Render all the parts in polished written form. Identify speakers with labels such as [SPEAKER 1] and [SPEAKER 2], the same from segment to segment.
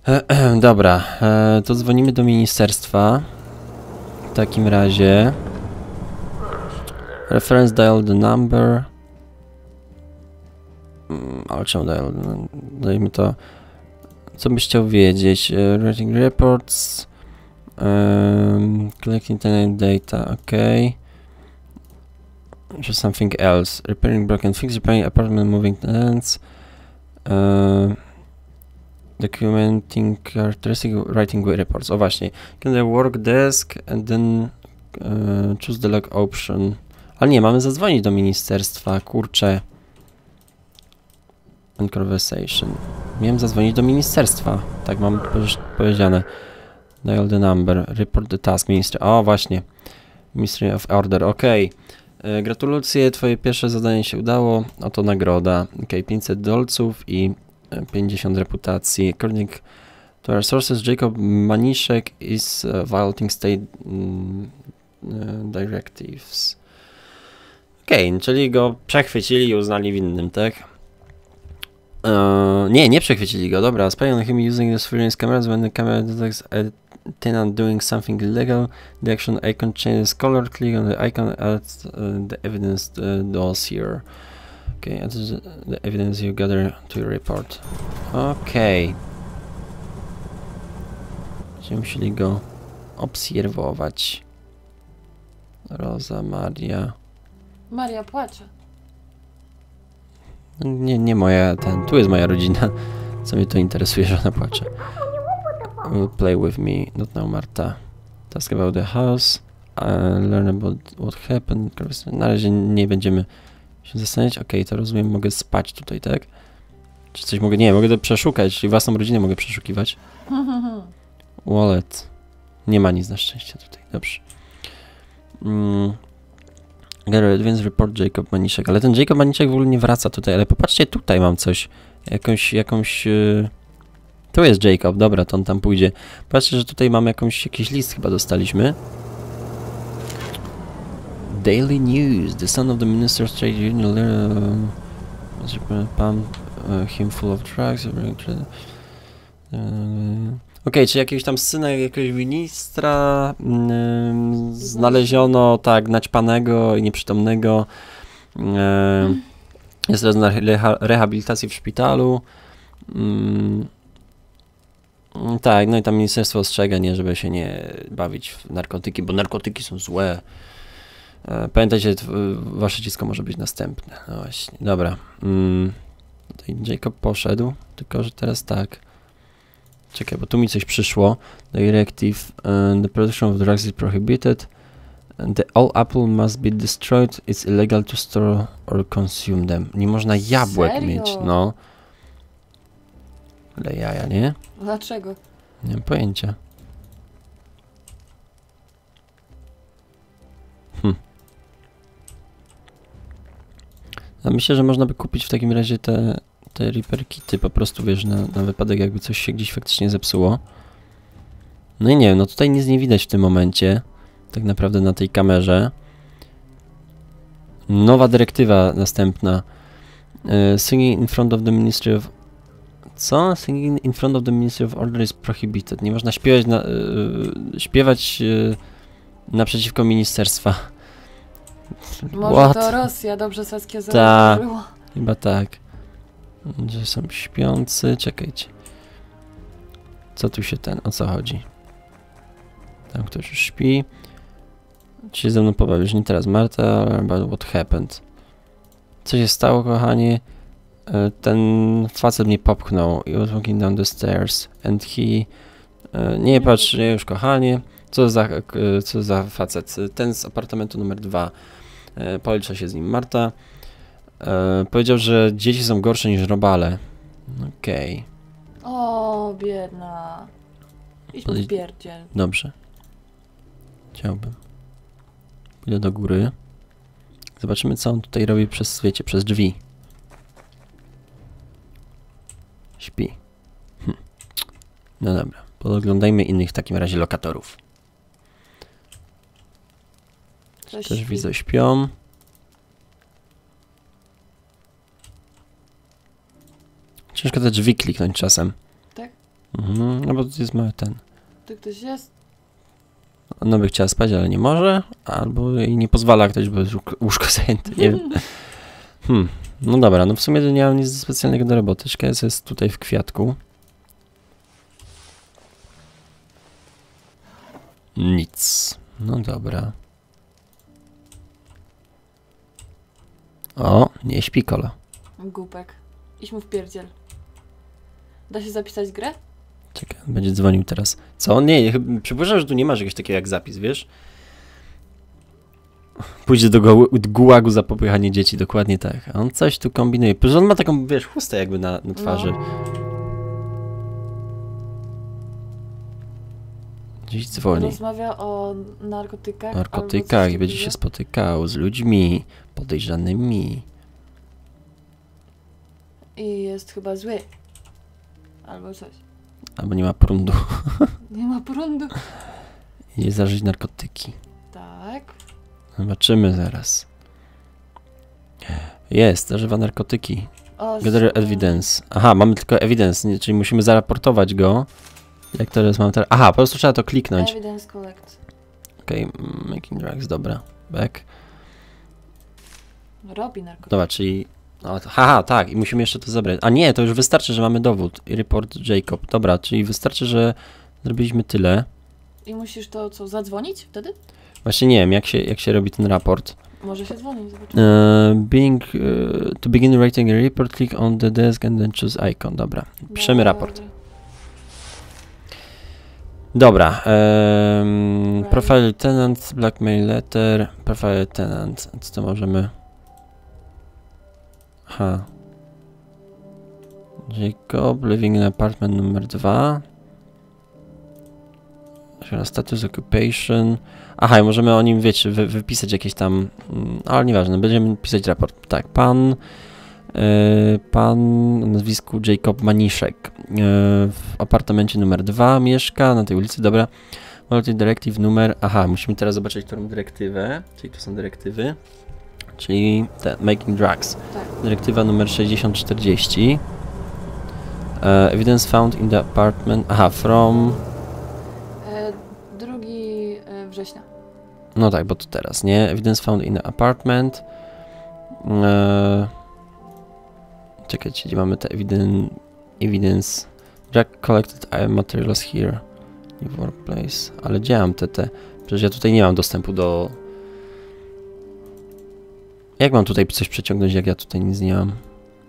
[SPEAKER 1] Dobra, to dzwonimy do ministerstwa. W takim razie... Reference dial the number. Ale czemu dial? Dajmy to... Co byś chciał wiedzieć? Writing reports. Collecting internet data, ok. Just something else. Repairing broken things, repairing apartment, moving tenants. Documenting characteristic, writing reports. O właśnie. Can the work desk and then choose the log option. Ale nie, mamy zadzwonić do ministerstwa, kurczę. And conversation. Miałem zadzwonić do ministerstwa. Tak mam powiedziane. Dial the number. Report the task. Ministry. O, właśnie. Ministry of Order. Ok. Gratulacje, twoje pierwsze zadanie się udało. Oto nagroda. Ok, 500 dolców i 50 reputacji. According to our sources, Jacob Maniszek is violating state directives. Ok, czyli go przechwycili i uznali winnym, tak? Nie przechwycili go, dobra. Spy on him using the surveillance cameras when the camera detects a tenant doing something illegal. The action icon changes color. Click on the icon, add the evidence dossier. Okay, add the evidence you gather to your report. Okay. Będziemy musieli go obserwować. Rosa, Maria.
[SPEAKER 2] Maria płacze.
[SPEAKER 1] Nie moja, tu jest moja rodzina. Co mnie to interesuje, że ona płacze. Will play with me, not now Marta. Task about the house. Learn about what happened. Na razie nie będziemy się zastanawiać. Okej, to rozumiem, mogę spać tutaj, tak? Czy coś mogę? Nie, mogę to przeszukać, czyli własną rodzinę mogę przeszukiwać. Wallet. Nie ma nic na szczęście tutaj, dobrze. Więc report Jacob Maniszek. Ale ten Jacob Maniszek w ogóle nie wraca tutaj, ale popatrzcie, tutaj mam coś. Jakąś... Tu jest Jacob, dobra, to on tam pójdzie. Patrzcie, że tutaj mamy jakiś list chyba dostaliśmy. Daily News. The son of the Minister of Trade Union pumped him full of drugs. Okej, czy jakiegoś tam syna jakiegoś ministra znaleziono, tak, naćpanego i nieprzytomnego. Jest teraz na rehabilitacji w szpitalu. Tak, no i tam ministerstwo ostrzega, nie, żeby się nie bawić w narkotyki, bo narkotyki są złe. Pamiętajcie, wasze dziecko może być następne. No właśnie, dobra. Tutaj Jacob poszedł, tylko że teraz tak. Czekaj, bo tu mi coś przyszło. Directive, the production of drugs is prohibited. The all apple must be destroyed. It's illegal to store or consume them. Nie można jabłek mieć, no. Ale jaja, nie?
[SPEAKER 2] Dlaczego?
[SPEAKER 1] Nie mam pojęcia. A myślę, że można by kupić w takim razie te repair kity po prostu, wiesz, na wypadek jakby coś się gdzieś faktycznie zepsuło. No i nie wiem, no tutaj nic nie widać w tym momencie. Tak naprawdę na tej kamerze. Nowa dyrektywa następna. Singing in front of the Ministry of... Co? Singing in front of the Ministry of Order is prohibited. Nie można śpiewać naprzeciwko ministerstwa.
[SPEAKER 2] Może to Rosja, dobrze Saskia
[SPEAKER 1] Tak, chyba tak. Że są śpiący, czekajcie. Co tu się o co chodzi? Tam ktoś już śpi. Czy się ze mną pobawisz? Nie teraz, Marta, about what happened. Co się stało, kochanie? Ten facet mnie popchnął. He was walking down the stairs and he... Nie patrz, nie już, kochanie. Co za facet? Ten z apartamentu numer 2. Policza się z nim Marta. Powiedział, że dzieci są gorsze niż robale. Okej.
[SPEAKER 2] O, biedna. Idź mu wpierdziel.
[SPEAKER 1] Dobrze. Chciałbym. Pójdę do góry. Zobaczymy, co on tutaj robi przez, wiecie, przez drzwi. Śpi. No dobra. Podglądajmy innych w takim razie lokatorów. Też widzę, śpią. Ciężko te drzwi kliknąć czasem.
[SPEAKER 2] Tak?
[SPEAKER 1] No bo to jest mały ten.
[SPEAKER 2] Tu ktoś jest?
[SPEAKER 1] Ona by chciała spać, ale nie może. Albo jej nie pozwala ktoś, bo jest łóżko zajęte, nie wiem. No dobra, no w sumie nie mam nic specjalnego do roboty. Szkiec jest tutaj w kwiatku. Nic. No dobra. O, nie śpi Kola.
[SPEAKER 2] Głupek. Idź mu w pierdziel. Da się zapisać grę?
[SPEAKER 1] Czekaj, on będzie dzwonił teraz. Co? Nie, przypuszczam, że tu nie ma czegoś takiego jak zapis, wiesz? Pójdzie do gułagu za popychanie dzieci, dokładnie tak. A on coś tu kombinuje. Przecież on ma taką, wiesz, chustę jakby na twarzy. Gdzieś dzwoni.
[SPEAKER 2] Rozmawia o narkotykach.
[SPEAKER 1] Narkotykach i będzie się spotykał z ludźmi podejrzanymi.
[SPEAKER 2] I jest chyba zły. Albo coś.
[SPEAKER 1] Albo nie ma prądu.
[SPEAKER 2] Nie ma prądu.
[SPEAKER 1] Idzie zażyć narkotyki.
[SPEAKER 2] Tak.
[SPEAKER 1] Zobaczymy zaraz. Jest, zażywa narkotyki. Gather evidence. Aha, mamy tylko evidence, czyli musimy zaraportować go. Jak teraz mam teraz? Aha, po prostu trzeba to kliknąć.
[SPEAKER 2] Evidence collect.
[SPEAKER 1] Okej, making drugs, dobra. Back.
[SPEAKER 2] Robi narkotyki.
[SPEAKER 1] Dobra, czyli... Haha, tak, i musimy jeszcze to zebrać. A nie, to już wystarczy, że mamy dowód. Report Jacob. Dobra, czyli wystarczy, że zrobiliśmy tyle.
[SPEAKER 2] I musisz to co, zadzwonić wtedy?
[SPEAKER 1] Właśnie nie wiem, jak się robi ten raport.
[SPEAKER 2] Może się dzwonić, zobaczymy.
[SPEAKER 1] To begin writing a report, click on the desk and then choose icon. Dobra, piszemy raport. Dobra, profile tenant, blackmail letter, profile tenant. Co to możemy... Aha. Jacob, living in apartment numer 2. Status occupation. Aha, i możemy o nim, wiecie, wypisać jakieś tam... ale nieważne, będziemy pisać raport. Tak, pan o nazwisku Jacob Maniszek w apartamencie numer 2 mieszka, na tej ulicy, dobra. Multi Directive numer... Aha, musimy teraz zobaczyć, którą dyrektywę. Czyli tu są dyrektywy. Czyli te Making Drugs.
[SPEAKER 2] Tak.
[SPEAKER 1] Dyrektywa numer 6040. Evidence found in the apartment... Aha, from...
[SPEAKER 2] 2 września.
[SPEAKER 1] No tak, bo to teraz, nie? Evidence found in the apartment. Czekajcie, gdzie mamy te evidence. Drug collected materials here. New workplace. Ale gdzie mam te? Przecież ja tutaj nie mam dostępu do... Jak mam tutaj coś przeciągnąć, jak ja tutaj nic nie mam?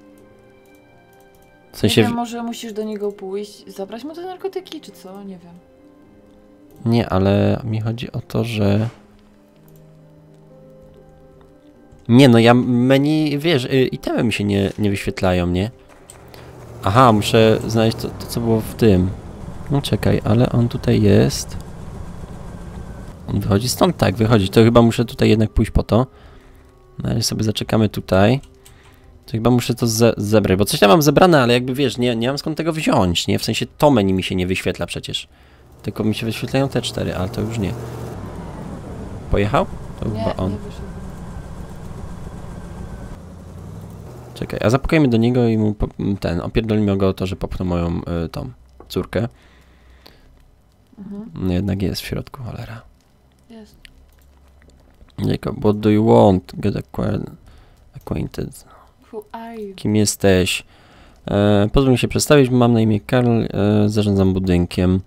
[SPEAKER 1] W sensie...
[SPEAKER 2] Nie wiem, może musisz do niego pójść, zabrać mu te narkotyki, czy co? Nie wiem.
[SPEAKER 1] Nie, ale mi chodzi o to, że... Nie, no ja menu, wiesz, itemy mi się nie wyświetlają, nie? Aha, muszę znaleźć to, co było w tym. No czekaj, ale on tutaj jest. On wychodzi stąd? Tak, wychodzi. To chyba muszę tutaj jednak pójść po to. Na razie sobie zaczekamy tutaj. To chyba muszę to zebrać, bo coś tam mam zebrane, ale jakby wiesz, nie mam skąd tego wziąć, nie? W sensie to menu mi się nie wyświetla przecież. Tylko mi się wyświetlają te 4, ale to już nie. Pojechał? To
[SPEAKER 2] nie,
[SPEAKER 1] chyba on.
[SPEAKER 2] Nie wyszedł.
[SPEAKER 1] Czekaj, a zapukajmy do niego i mu opierdolimy go o to, że popchnął moją tą córkę. No jednak jest w środku, cholera.
[SPEAKER 2] Jest.
[SPEAKER 1] Jacob, what do you want? Get acquainted.
[SPEAKER 2] Who are you?
[SPEAKER 1] Kim jesteś? Pozwól mi się przedstawić, mam na imię Karl, zarządzam budynkiem.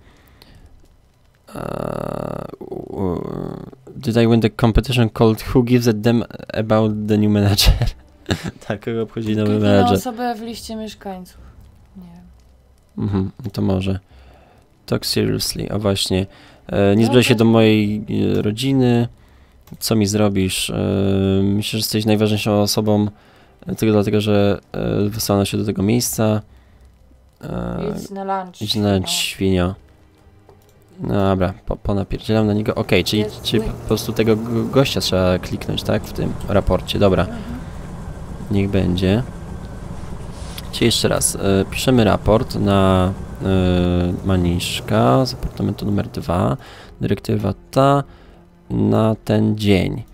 [SPEAKER 1] Did I win the competition called Who gives a damn about the new manager? Tak, kogo obchodzi nowy
[SPEAKER 2] Kliknij
[SPEAKER 1] menadżer.
[SPEAKER 2] na osobę w liście mieszkańców. Nie wiem.
[SPEAKER 1] To może. Talk seriously, a właśnie. Nie zbliżaj się do mojej rodziny. Co mi zrobisz? Myślę, że jesteś najważniejszą osobą, tylko dlatego, że wysłano się do tego miejsca.
[SPEAKER 2] Idź na lunch.
[SPEAKER 1] Idź na lunch, świnio. No dobra, ponapierdzielam na niego. Okej, czyli po prostu tego gościa trzeba kliknąć, tak? W tym raporcie, dobra. Niech będzie. Czyli jeszcze raz, piszemy raport na Maniszka z apartamentu numer 2. Dyrektywa ta na ten dzień.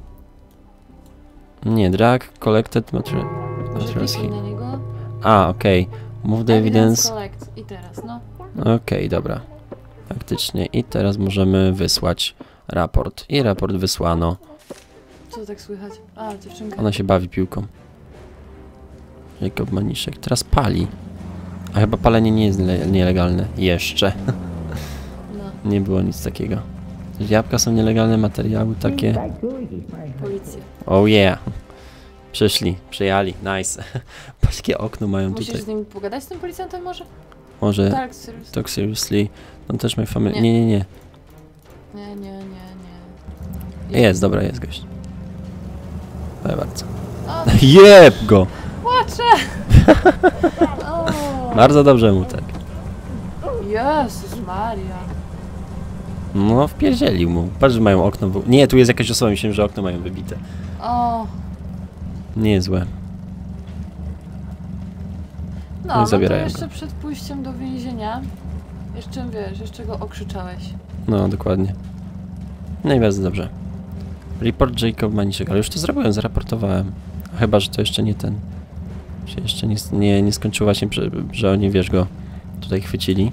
[SPEAKER 1] Nie, drug collected materials.
[SPEAKER 2] Na niego.
[SPEAKER 1] A, okej. Move the evidence.
[SPEAKER 2] Collect. I teraz, no.
[SPEAKER 1] Okej, dobra. Faktycznie. I teraz możemy wysłać raport. I raport wysłano.
[SPEAKER 2] Co tak słychać? A, dziewczynka.
[SPEAKER 1] Ona się bawi piłką. Jakob Maniszek. Teraz pali. A chyba palenie nie jest nielegalne. Jeszcze.
[SPEAKER 2] No,
[SPEAKER 1] Nie było nic takiego. Jabłka są nielegalne, materiały takie.
[SPEAKER 2] policja.
[SPEAKER 1] Oh yeah. Przyszli, przyjechali, nice. Patrz, jakie okno mają
[SPEAKER 2] Musisz
[SPEAKER 1] tutaj.
[SPEAKER 2] z nim pogadać, z tym policjantem może?
[SPEAKER 1] Może
[SPEAKER 2] Tak, seriously.
[SPEAKER 1] talk seriously. No też my family.
[SPEAKER 2] Nie.
[SPEAKER 1] Nie.
[SPEAKER 2] Nie.
[SPEAKER 1] Jest, dobra, jest gość. Dziękuję bardzo.
[SPEAKER 2] O,
[SPEAKER 1] Jeb go!
[SPEAKER 2] płaczę! O,
[SPEAKER 1] Bardzo dobrze mu tak.
[SPEAKER 2] Jezus Maria.
[SPEAKER 1] No, wpierdzielił mu. Patrz, że mają okno. Nie, tu jest jakaś osoba, myślałem, że okno mają wybite.
[SPEAKER 2] O,
[SPEAKER 1] Niezłe.
[SPEAKER 2] no to
[SPEAKER 1] zabierają
[SPEAKER 2] jeszcze
[SPEAKER 1] go.
[SPEAKER 2] przed pójściem do więzienia, jeszcze wiesz, jeszcze go okrzyczałeś.
[SPEAKER 1] No, dokładnie. No i bardzo dobrze. Report Jacob Maniszek, ale już to zrobiłem, zaraportowałem. Chyba, że to jeszcze nie ten. Się jeszcze nie skończyło właśnie, że oni, wiesz, go tutaj chwycili.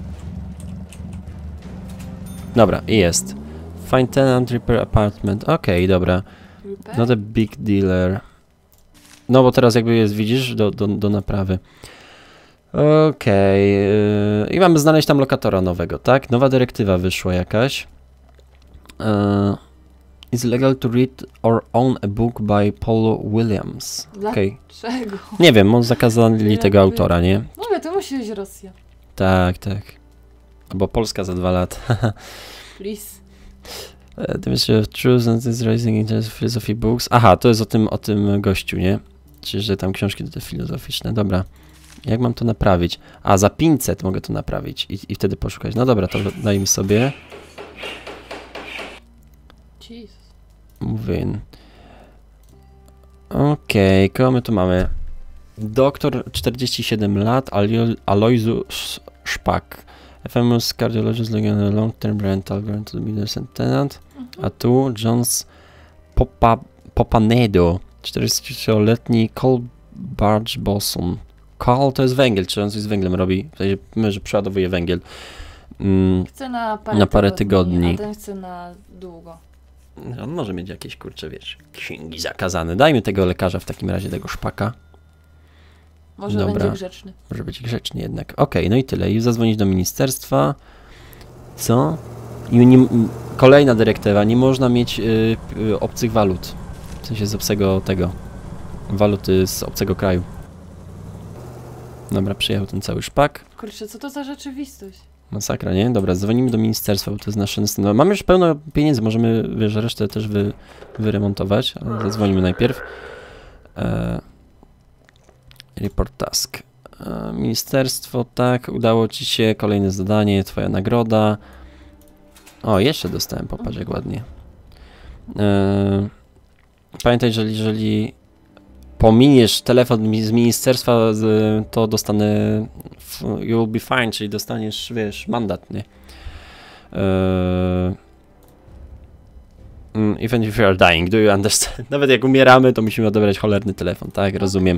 [SPEAKER 1] Dobra, i jest. Find tenant, repair apartment. Okej, dobra.
[SPEAKER 2] Repair?
[SPEAKER 1] Not a big dealer. No bo teraz jakby jest, widzisz, do naprawy. Okej. I mamy znaleźć tam lokatora nowego, tak? Nowa dyrektywa wyszła jakaś. It's legal to read or own a book by Paul Williams. Okej.
[SPEAKER 2] Dlaczego?
[SPEAKER 1] Nie wiem, on zakazali tego autora, nie?
[SPEAKER 2] Mówię, to musi być Rosja.
[SPEAKER 1] Tak, tak. Albo Polska za 2 lata.
[SPEAKER 2] Please.
[SPEAKER 1] The Mystery of Truth and this Rising Interest of Philosophy Books. Aha, to jest o tym gościu, nie? Czyli, że tam książki te filozoficzne. Dobra. Jak mam to naprawić? A, za 500 mogę to naprawić i wtedy poszukać. No dobra, to dajmy sobie.
[SPEAKER 2] Jesus.
[SPEAKER 1] Move in. Okej, kogo my tu mamy? Doktor, 47 lat, Aloysius Szpak. A famous cardiologist looking at long-term rental grant to the tenant. A tu Jones Popanedo, 43-letni Cole Barge Boson. Coal to jest węgiel, czy on coś z węglem robi? W sensie, że przeładowuje węgiel.
[SPEAKER 2] Chcę na parę
[SPEAKER 1] tygodni.
[SPEAKER 2] A ten chce na długo.
[SPEAKER 1] On może mieć jakieś, kurcze, wiesz, księgi zakazane. Dajmy tego lekarza w takim razie, tego Szpaka.
[SPEAKER 2] Może
[SPEAKER 1] Dobra.
[SPEAKER 2] będzie grzeczny.
[SPEAKER 1] Może być grzeczny jednak. Okej, no i tyle. I zadzwonić do ministerstwa. Co? Kolejna dyrektywa. Nie można mieć obcych walut. W sensie z obcego tego. Waluty z obcego kraju. Dobra, przyjechał ten cały Szpak.
[SPEAKER 2] Kurczę, co to za rzeczywistość?
[SPEAKER 1] Masakra, nie? Dobra, dzwonimy do ministerstwa, bo to jest nasze następne. Mamy już pełno pieniędzy, możemy, wiesz, resztę też wyremontować. Ale zadzwonimy najpierw. Report task. Ministerstwo, tak, udało ci się, kolejne zadanie, twoja nagroda. O, jeszcze dostałem, popatrz jak ładnie. Pamiętaj, że jeżeli pominiesz telefon z ministerstwa, to dostanę you'll be fine, czyli dostaniesz, wiesz, mandat, nie? Even if you are dying, do you understand? Nawet jak umieramy, to musimy odebrać cholerny telefon, tak? Rozumiem.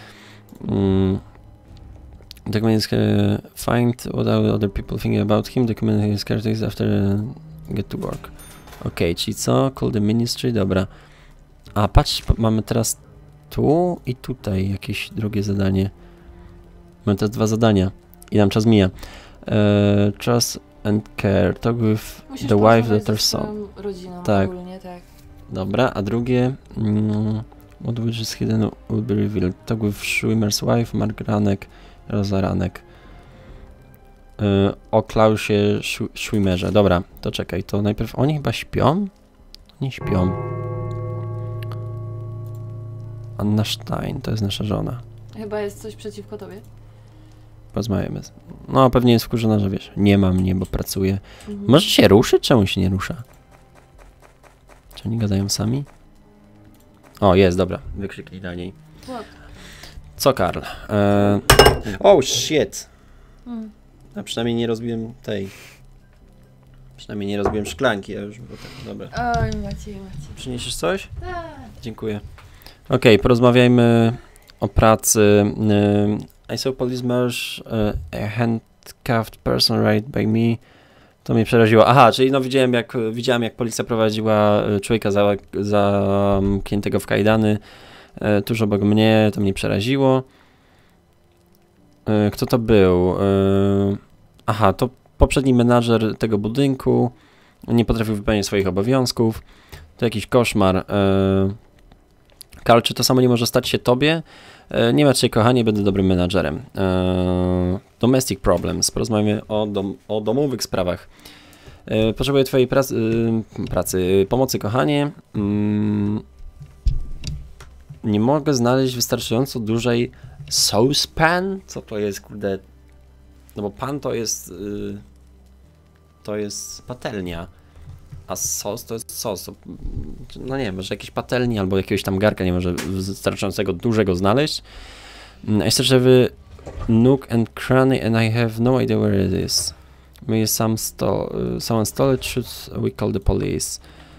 [SPEAKER 1] Document find what other people think about him. Document his characteristics after get to work. Okej, czyli co? Call the ministry, dobra. A patrz, mamy teraz tu i tutaj jakieś drugie zadanie. Mamy teraz 2 zadania i nam czas mija. Trust and care. Talk with
[SPEAKER 2] Musisz
[SPEAKER 1] the wife, daughter,
[SPEAKER 2] z
[SPEAKER 1] son.
[SPEAKER 2] swoją rodziną
[SPEAKER 1] Tak.
[SPEAKER 2] ogólnie, tak.
[SPEAKER 1] Dobra, a drugie what which is hidden will be revealed. Talk with Schwimmer's wife, Mark Ranek, Rosa Ranek. O Klausie Schwimmerze. Dobra, to czekaj, to najpierw oni chyba śpią? Nie śpią. Anna Stein, to jest nasza żona.
[SPEAKER 2] Chyba jest coś przeciwko tobie.
[SPEAKER 1] Porozmawiamy. No, pewnie jest wkurzona, że wiesz, nie ma mnie, bo pracuję.
[SPEAKER 2] Mhm.
[SPEAKER 1] Może się ruszy? Czemu się nie rusza? Czy oni gadają sami? O, jest, dobra. Wykrzyknij na niej.
[SPEAKER 2] What?
[SPEAKER 1] Co, Karl? Oh, shit! A przynajmniej nie rozbiłem tej... Przynajmniej nie rozbiłem szklanki, a już było tak, dobra.
[SPEAKER 2] Oj, Maciej.
[SPEAKER 1] Przyniesiesz coś?
[SPEAKER 2] Tak.
[SPEAKER 1] Dziękuję. Okej, porozmawiajmy o pracy. I saw police march a handcuffed person right by me. To mnie przeraziło. Aha, czyli no widziałem jak policja prowadziła człowieka zamkniętego w kajdany tuż obok mnie, to mnie przeraziło. Kto to był? Aha, to poprzedni menadżer tego budynku nie potrafił wypełnić swoich obowiązków. To jakiś koszmar. Karl, czy to samo nie może stać się tobie? Nie martw się, kochanie, będę dobrym menadżerem. Domestic problems. Porozmawiamy o domowych sprawach. Potrzebuję twojej pomocy, kochanie. Nie mogę znaleźć wystarczająco dużej saucepan. Co to jest, kurde? No bo pan to jest patelnia, a sos to jest sos. No nie wiem, może jakieś patelni albo jakiegoś tam garka nie może wystarczającego dużego znaleźć. I search every nook and cranny and I have no idea where it is. Maybe someone stole it, should we call the police?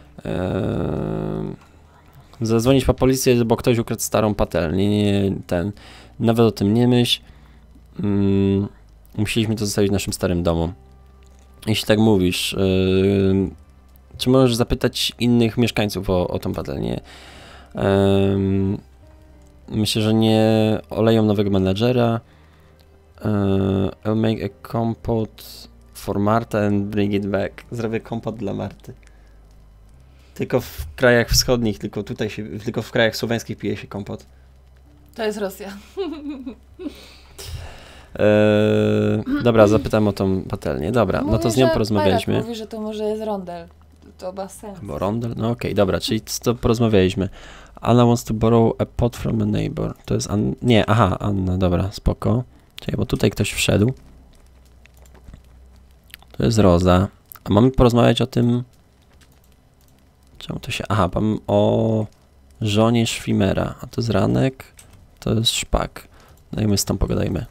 [SPEAKER 1] Zadzwonić po policję, bo ktoś ukradł starą patelnię. Nawet o tym nie myśl. Musieliśmy to zostawić w naszym starym domu. Jeśli tak mówisz, czy możesz zapytać innych mieszkańców o tą patelnię? Myślę, że nie oleją nowego menadżera. I'll make a compot for Marta and bring it back. Zrobię kompot dla Marty. Tylko w krajach wschodnich, tylko w krajach słowiańskich pije się kompot.
[SPEAKER 2] To jest Rosja.
[SPEAKER 1] Dobra, zapytam o tą patelnię. Dobra, no to z nią porozmawialiśmy.
[SPEAKER 2] Mówi, że to może jest rondel. To ma sens.
[SPEAKER 1] Bo rondel? No okej, dobra, czyli to porozmawialiśmy. Anna wants to borrow a pot from a neighbor. To jest nie, aha, Anna, dobra, spoko. Czekaj, bo tutaj ktoś wszedł. To jest Roza. A mamy porozmawiać o tym... Czemu to się... Aha, o żonie Schwimmera. A to jest Ranek, to jest Szpak. Dajmy z tą pogadajmy.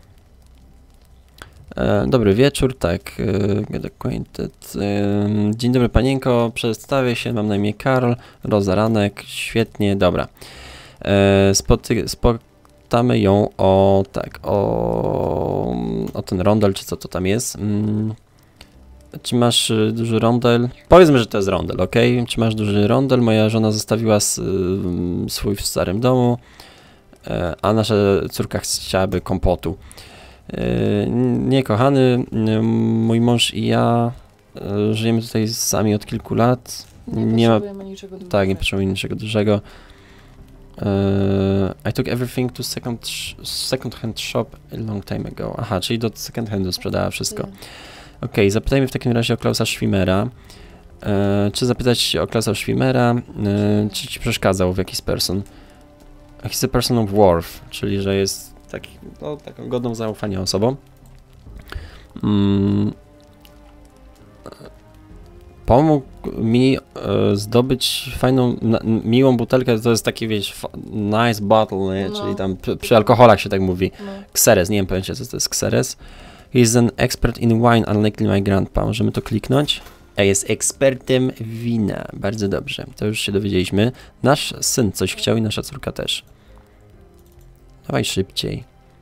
[SPEAKER 1] Dobry wieczór, tak, get acquainted. Dzień dobry panienko, przedstawię się, mam na imię Karl, Roza Ranek, świetnie, dobra. Spotkamy ją o ten rondel, czy co to tam jest. Czy masz duży rondel? Powiedzmy, że to jest rondel, ok? Czy masz duży rondel? Moja żona zostawiła swój w starym domu, a nasza córka chciałaby kompotu. Nie, kochany, mój mąż i ja żyjemy tutaj sami od kilku lat.
[SPEAKER 2] Nie potrzebujemy niczego dużego.
[SPEAKER 1] Tak, nie potrzebujemy niczego dużego. I took everything to second hand shop a long time ago. Aha, czyli do second handu sprzedała wszystko. Okej, zapytajmy w takim razie o Klausa Schwimmera. Czy zapytać o Klausa Schwimmera, czy ci przeszkadzał w jakiś person? He's a person of worth, czyli że jest taką godną zaufania osobą. Pomógł mi zdobyć fajną, miłą butelkę, to jest taki, wiesz, nice bottle, nie? Czyli tam przy alkoholach się tak mówi. Xeres, nie wiem pojęcia, co to jest Xeres. He's an expert in wine, unlikely my grandpa. Możemy to kliknąć. Jest ekspertem wina. Bardzo dobrze, to już się dowiedzieliśmy. Nasz syn coś chciał i nasza córka też. Dawaj szybciej.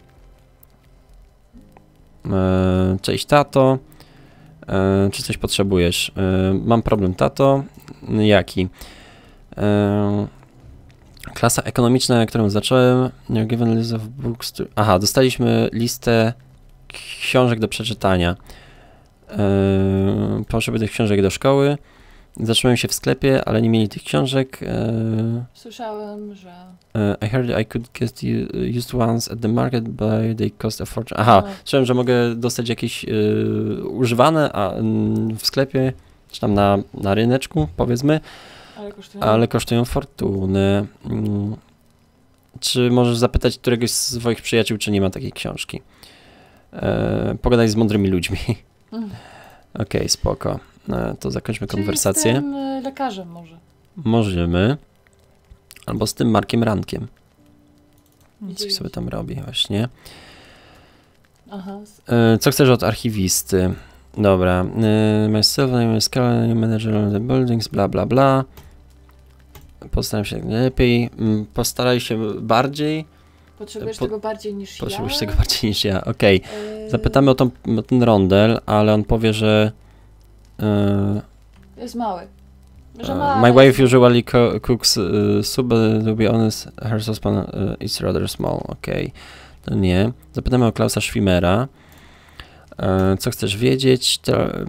[SPEAKER 1] Cześć, tato. Czy coś potrzebujesz? Mam problem, tato. Jaki? Klasa ekonomiczna, którą zacząłem. Given list of books to... Aha, dostaliśmy listę książek do przeczytania. Potrzebuję tych książek do szkoły. Zatrzymałem się w sklepie, ale nie mieli tych książek.
[SPEAKER 2] Słyszałem, że...
[SPEAKER 1] I heard I could get used ones at the market, but they cost a fortune. Aha, słyszałem, że mogę dostać jakieś używane w sklepie, czy tam na ryneczku, powiedzmy, ale kosztują fortunę. Czy możesz zapytać któregoś z swoich przyjaciół, czy nie ma takiej książki? Pogadaj z mądrymi ludźmi. Okej, spoko. To zakończmy konwersację.
[SPEAKER 2] Z tym lekarzem może.
[SPEAKER 1] Możemy. Albo z tym Markiem Rankiem. Coś sobie tam robi właśnie.
[SPEAKER 2] Aha.
[SPEAKER 1] Co chcesz od archiwisty? Dobra. Myself, name is Carl, manager of the buildings, bla bla bla. Postaram się lepiej. Postaraj się bardziej.
[SPEAKER 2] Potrzebujesz tego bardziej niż
[SPEAKER 1] Potrzebujesz
[SPEAKER 2] ja?
[SPEAKER 1] tego bardziej niż ja, okej. Zapytamy o ten rondel, ale on powie, że...
[SPEAKER 2] Jest mały.
[SPEAKER 1] My wife usually cooks soup, but to be honest, her saucepan is rather small. Okej, to nie. Zapytamy o Klausa Schwimmera. Co chcesz wiedzieć?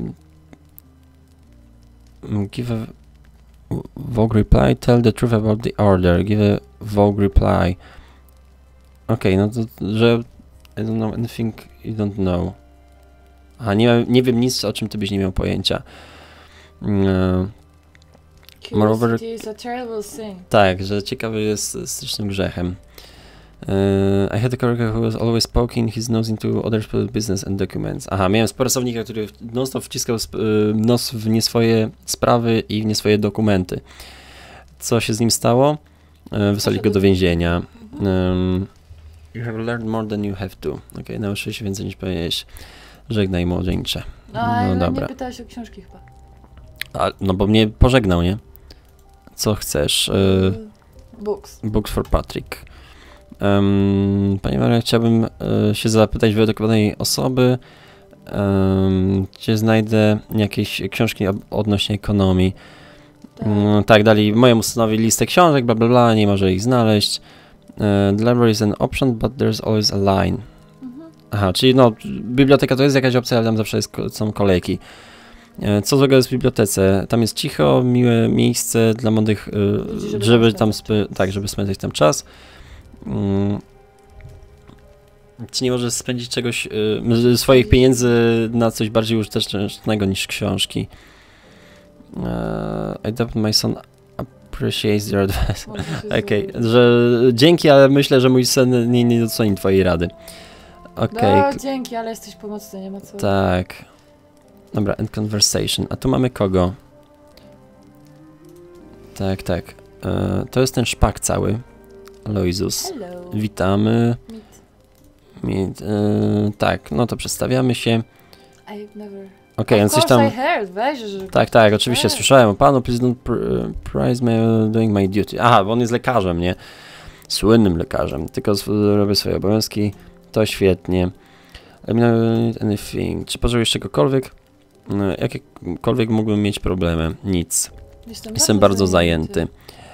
[SPEAKER 1] Give a vague reply. Tell the truth about the order. Give a vague reply. Okej, no to, że I don't know anything you don't know. A nie wiem nic, o czym ty byś nie miał pojęcia. Moreover,
[SPEAKER 2] Curiosity is a terrible sin.
[SPEAKER 1] tak, że ciekawy jest strasznym grzechem. I had a coworker who was always poking his nose into other people's business and documents. Aha, miałem współpracownika, który non-stop wciskał nos w nie swoje sprawy i w nie swoje dokumenty. Co się z nim stało? Wysłali go do więzienia. You have learned more than you have to. Okej, nauczyłeś się więcej niż powinieneś. Żegnaj młodzieńcze.
[SPEAKER 2] No
[SPEAKER 1] dobra.
[SPEAKER 2] nie pytałeś o książki chyba.
[SPEAKER 1] No bo mnie pożegnał, nie? Co chcesz? Books for Patrick. Panie Maria, chciałbym się zapytać wyedukowanej osoby, gdzie znajdę jakieś książki odnośnie ekonomii.
[SPEAKER 2] Tak.
[SPEAKER 1] Tak, dali mojemu synowi listę książek, bla bla bla, nie może ich znaleźć. The library is an option, but there's always a line. Aha, czyli no, biblioteka to jest jakaś opcja, ale tam zawsze są kolejki. Co złego jest w bibliotece? Tam jest cicho, miłe miejsce dla młodych, żeby tam żeby spędzać tam czas. Czy nie możesz spędzić czegoś, swoich pieniędzy na coś bardziej użytecznego niż książki? I doubt my son appreciates your advice. Okej, że dzięki, ale myślę, że mój syn nie doceni twojej rady. Okej.
[SPEAKER 2] No, dzięki, ale jesteś pomocny, nie ma co.
[SPEAKER 1] Tak. Dobra, end conversation. A tu mamy kogo? Tak. To jest ten szpak cały. Aloyzus.
[SPEAKER 2] Hello.
[SPEAKER 1] Witamy.
[SPEAKER 2] Meet.
[SPEAKER 1] Tak, no to przedstawiamy się.
[SPEAKER 2] I've never...
[SPEAKER 1] Okej, on coś tam...
[SPEAKER 2] I heard, weź, że...
[SPEAKER 1] Tak, oczywiście słyszałem o panu. Please don't prize me doing my duty. Aha, bo on jest lekarzem, nie? Słynnym lekarzem. Tylko robię swoje obowiązki. To świetnie. Anything. Czy potrzebujesz czegokolwiek? Jakiekolwiek mógłbym mieć problemy. Nic. Jestem bardzo zajęty.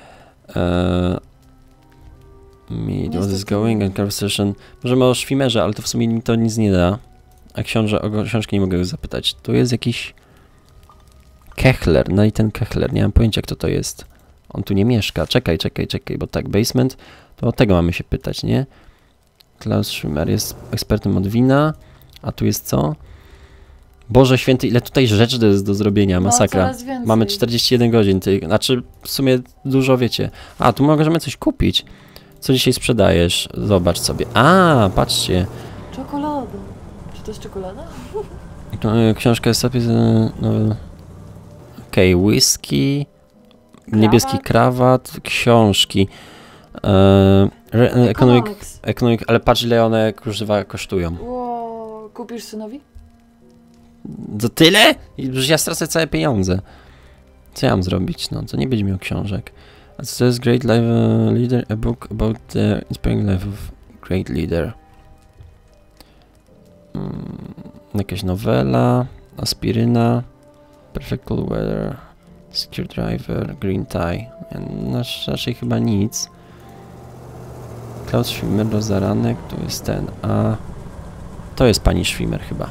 [SPEAKER 1] What is going and conversation. Możemy o Schwimmerze, ale to w sumie mi to nic nie da. A o książki nie mogę już zapytać. Tu jest jakiś Kechler. No i ten Kechler. Nie mam pojęcia, kto to jest. On tu nie mieszka. Czekaj, bo tak, basement. To o tego mamy się pytać, nie? Klaus Schwimmer jest ekspertem od wina. A tu jest co? Boże święty, ile tutaj rzeczy jest do zrobienia, masakra.
[SPEAKER 2] No,
[SPEAKER 1] mamy 41 godzin, znaczy w sumie dużo wiecie. A, tu możemy coś kupić. Co dzisiaj sprzedajesz? Zobacz sobie. A, patrzcie.
[SPEAKER 2] Czekolada. Czy to jest czekolada?
[SPEAKER 1] Książka jest sobie... Okej, whisky, niebieski krawat, książki. Economic, ale patrz ile one kosztują.
[SPEAKER 2] Wow, kupisz synowi?
[SPEAKER 1] To tyle? Już ja stracę całe pieniądze. Co ja mam zrobić? No, to nie będzie miał książek. A co to jest Great Life Leader? A book about the inspiring life of great leader. Jakaś nowela, aspiryna, perfect cool weather, screwdriver, green tie. Raczej chyba nic. Klaus Schwimmer do zaranek, tu jest ten, a to jest pani Schwimmer chyba.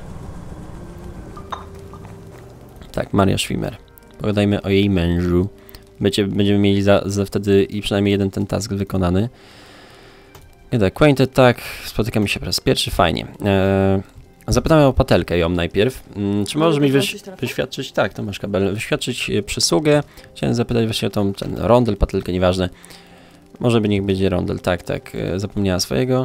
[SPEAKER 1] Tak, Maria Schwimmer. Pogadajmy o jej mężu. Będziemy mieli wtedy i przynajmniej jeden ten task wykonany. Get acquainted, tak. Spotykamy się po raz pierwszy, fajnie. Zapytamy o patelkę ją najpierw. Czy możesz mi wyświadczyć, tak, to masz kabel, wyświadczyć przysługę. Chciałem zapytać właśnie o ten rondel, patelkę, nieważne. Może niech będzie rondel, tak, zapomniała swojego.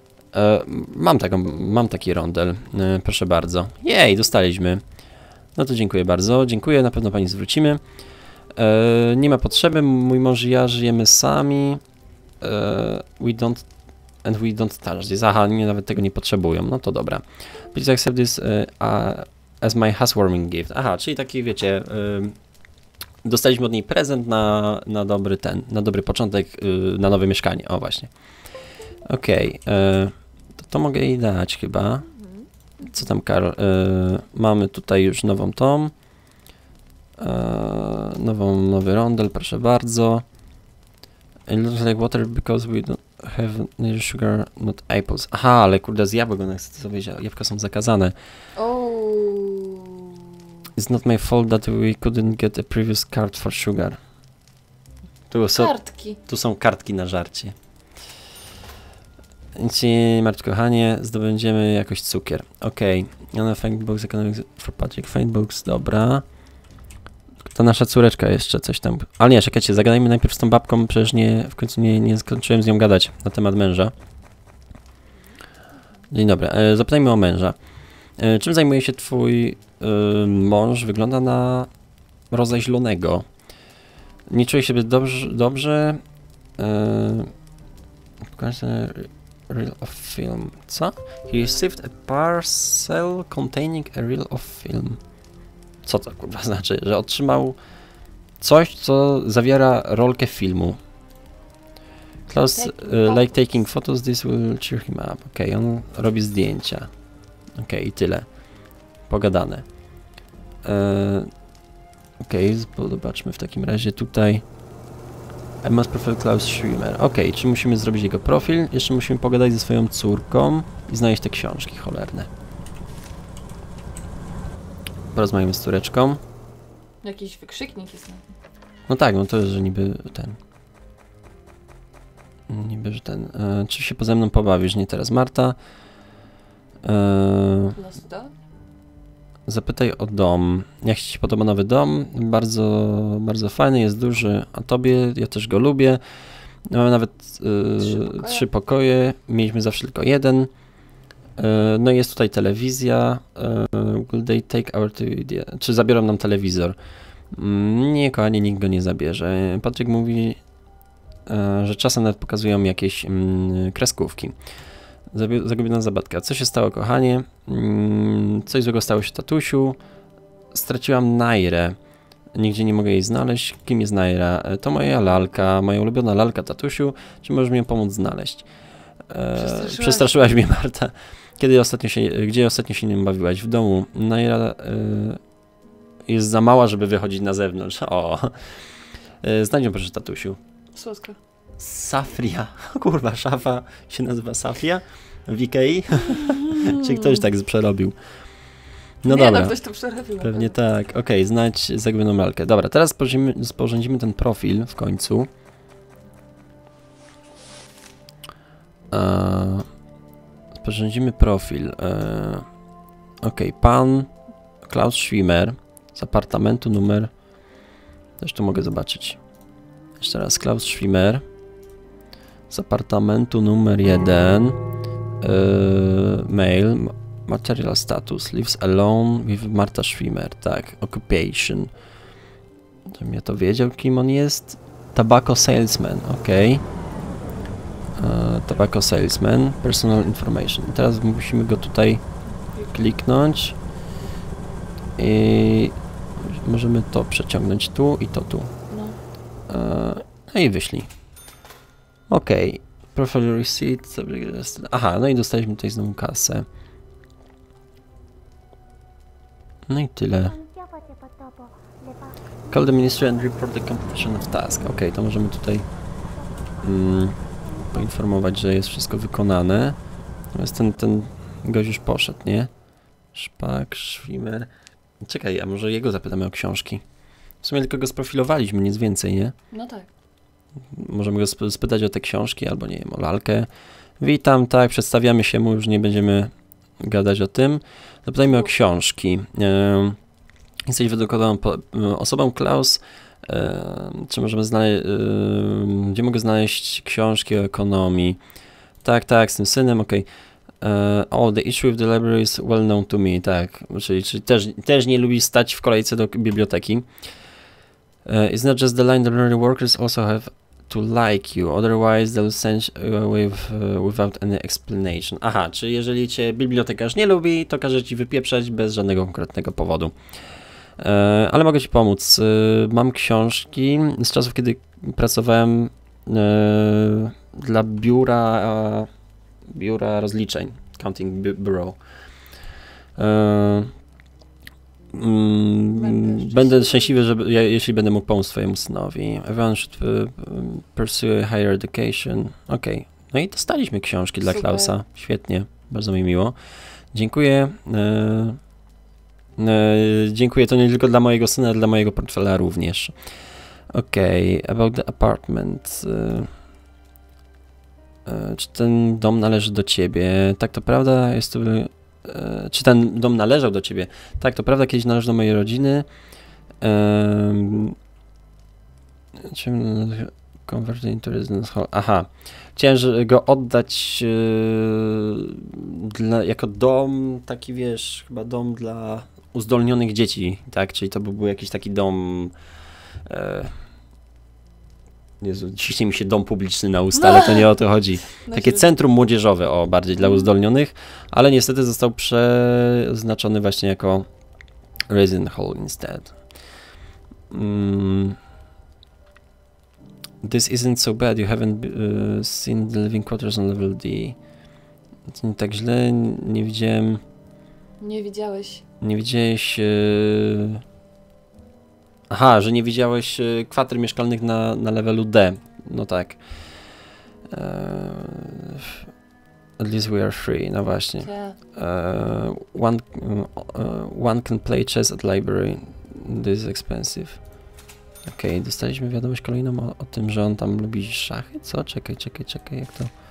[SPEAKER 1] Mam taki rondel, proszę bardzo. Jej, dostaliśmy. No to dziękuję bardzo, dziękuję, na pewno pani zwrócimy. Nie ma potrzeby, mój mąż i ja żyjemy sami. We don't touch this. Aha, nawet tego nie potrzebują, no to dobra. Please accept this as my housewarming gift. Aha, czyli taki, wiecie, dostaliśmy od niej prezent na dobry początek, na nowe mieszkanie, o właśnie. Okej, to mogę jej dać chyba. Co tam, Karol? Mamy tutaj już nową tą. Nowy rondel, proszę bardzo. It looks like water because we don't have neither sugar, not apples. Aha, ale kurde, z jabłek ona chce sobie wziąć. Jabłka są zakazane. It's not my fault that we couldn't get a previous card for sugar.
[SPEAKER 2] Kartki.
[SPEAKER 1] Tu są kartki na żarcie. Nic się nie martw, kochanie, zdobędziemy jakoś cukier. Okej. Faintbox Economics for Patrick. Faintbox, dobra. Ta nasza córeczka jeszcze coś tam. Ale nie, czekajcie, zagadajmy najpierw z tą babką, przecież w końcu nie skończyłem z nią gadać na temat męża. Dzień dobry, zapytajmy o męża. Czym zajmuje się twój mąż? Wygląda na rozeźlonego. Nie czuje się dobrze. Reel of film. Co? He received a parcel containing a reel of film. Co to kurwa znaczy? Że otrzymał coś, co zawiera rolkę filmu. Klaus like taking photos, this will cheer him up. Okej, on robi zdjęcia. Okej, i tyle. Pogadane. Okej, zobaczmy w takim razie tutaj. I must profile Klaus Schwimmer. Okej, czy musimy zrobić jego profil? Jeszcze musimy pogadać ze swoją córką i znaleźć te książki cholerne. Porozmawiamy z córeczką.
[SPEAKER 2] Jakiś wykrzyknik jest.
[SPEAKER 1] No tak, no to jest, że niby ten. Czy się ze mną pobawisz? Nie teraz, Marta. Zapytaj o dom. Jak ci się podoba nowy dom? Bardzo fajny, jest duży. A tobie? Ja też go lubię. Mamy nawet 3 pokoje. Mieliśmy zawsze tylko jeden. No i jest tutaj telewizja. Will they take our TV? Czy zabiorą nam telewizor? Nie, kochanie, nikt go nie zabierze. Patryk mówi, że czasem nawet pokazują jakieś kreskówki. Zagubiona zabawka. Co się stało, kochanie? Coś złego stało się, tatusiu. Straciłam Nairę. Nigdzie nie mogę jej znaleźć. Kim jest Naira? To moja lalka, moja ulubiona lalka, tatusiu. Czy możesz mi pomóc znaleźć? Przestraszyłaś mnie, Marta. Gdzie ostatnio się nią bawiłaś? W domu. Naira jest za mała, żeby wychodzić na zewnątrz. O. Znajdź ją proszę, tatusiu.
[SPEAKER 2] Słodka.
[SPEAKER 1] Safria. Kurwa, szafa się nazywa Safia w Ikei? Czy ktoś tak przerobił? No
[SPEAKER 2] nie,
[SPEAKER 1] dobra.
[SPEAKER 2] No ktoś to przerobił.
[SPEAKER 1] Pewnie tak. Okej, znajdź zagubioną lalkę. Dobra, teraz sporządzimy ten profil w końcu. Sporządzimy profil. Okej, pan Klaus Schwimmer z apartamentu numer... Też tu mogę zobaczyć. Jeszcze raz, Klaus Schwimmer z apartamentu numer 1. Mail, material status, lives alone with Marta Schwimmer, tak, occupation. Żebym ja to wiedział, kim on jest. Tobacco salesman, ok. Tobacco salesman, personal information. I teraz musimy go tutaj kliknąć i możemy to przeciągnąć tu i to tu. No i wyślij. Ok. Profile receipt. Aha, no i dostaliśmy tutaj znowu kasę. No i tyle. Call the ministry and report the completion of task. Ok, to możemy tutaj poinformować, że jest wszystko wykonane. Natomiast ten gość już poszedł, nie? Szpak, Schwimmer. Czekaj, a może jego zapytamy o książki? W sumie tylko go sprofilowaliśmy, nic więcej, nie?
[SPEAKER 2] No tak.
[SPEAKER 1] Możemy go spytać o te książki, albo nie wiem, o lalkę. Witam, tak, przedstawiamy się mu, już nie będziemy gadać o tym. Zapytajmy o książki. Jesteś wydedukowaną osobą, Klaus. Czy możemy znaleźć, gdzie mogę znaleźć książki o ekonomii? Tak, z tym synem, okej. The issue with the library is well known to me, tak. Czyli też nie lubi stać w kolejce do biblioteki. It's not just the line, the library workers also have to like you, otherwise they'll send you away without any explanation. Aha, czyli jeżeli cię bibliotekarz nie lubi, to każe ci wypieprzać bez żadnego konkretnego powodu. Ale mogę ci pomóc. Mam książki z czasów, kiedy pracowałem dla biura rozliczeń. Counting Bureau. Będę szczęśliwy, jeśli będę mógł pomóc twojemu synowi. Everyone should pursue higher education. Okej. No i dostaliśmy książki dla
[SPEAKER 2] Super.
[SPEAKER 1] Klausa. Świetnie. Bardzo mi miło. Dziękuję. Dziękuję. To nie tylko dla mojego syna, ale dla mojego portfela również. Okej. About the apartment. Czy ten dom należy do ciebie? Tak, to prawda. Jest to... Czy ten dom należał do ciebie? Tak, to prawda, kiedyś należał do mojej rodziny. Convert into residence hall. Aha. Chciałem go oddać jako dom, taki wiesz, chyba dom dla uzdolnionych dzieci, tak? Czyli to by był jakiś taki dom... Jezu, ciśnie mi się dom publiczny na usta, ale to nie o to chodzi. Takie centrum młodzieżowe, bardziej dla uzdolnionych, ale niestety został przeznaczony właśnie jako resident hall instead. This isn't so bad, you haven't seen the living quarters on level D. To nie tak źle, nie widziałem...
[SPEAKER 2] Nie widziałeś.
[SPEAKER 1] Nie widziałeś... Aha, że nie widziałeś kwater mieszkalnych na levelu D. No tak. At least we are free. No właśnie. One can play chess at library. This is expensive. Okej, dostaliśmy wiadomość kolejną o tym, że on tam lubi szachy? Co? Czekaj, jak to...